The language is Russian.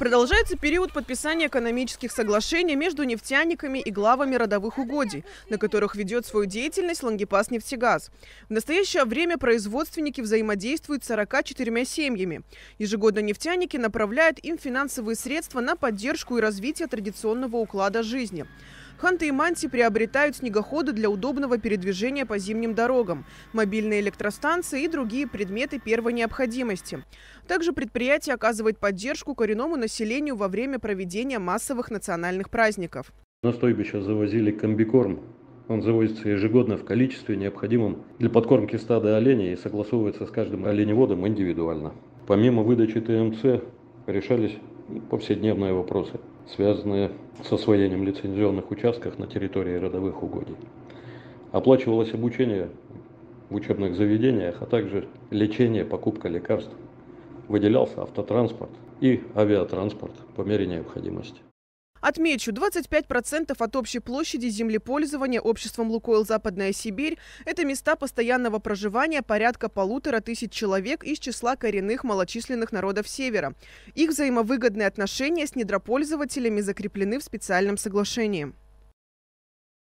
Продолжается период подписания экономических соглашений между нефтяниками и главами родовых угодий, на которых ведет свою деятельность Лангепаснефтегаз. В настоящее время производственники взаимодействуют с 44 семьями. Ежегодно нефтяники направляют им финансовые средства на поддержку и развитие традиционного уклада жизни. Ханты-Манси приобретают снегоходы для удобного передвижения по зимним дорогам, мобильные электростанции и другие предметы первой необходимости. Также предприятие оказывает поддержку коренному населению во время проведения массовых национальных праздников. На стойбище завозили комбикорм. Он завозится ежегодно в количестве, необходимом для подкормки стада оленей, и согласовывается с каждым оленеводом индивидуально. Помимо выдачи ТМЦ решались повседневные вопросы, связанные с освоением лицензионных участков на территории родовых угодий. Оплачивалось обучение в учебных заведениях, а также лечение, покупка лекарств. Выделялся автотранспорт и авиатранспорт по мере необходимости. Отмечу, 25% от общей площади землепользования обществом «Лукойл Западная Сибирь» – это места постоянного проживания порядка 1500 человек из числа коренных малочисленных народов Севера. Их взаимовыгодные отношения с недропользователями закреплены в специальном соглашении.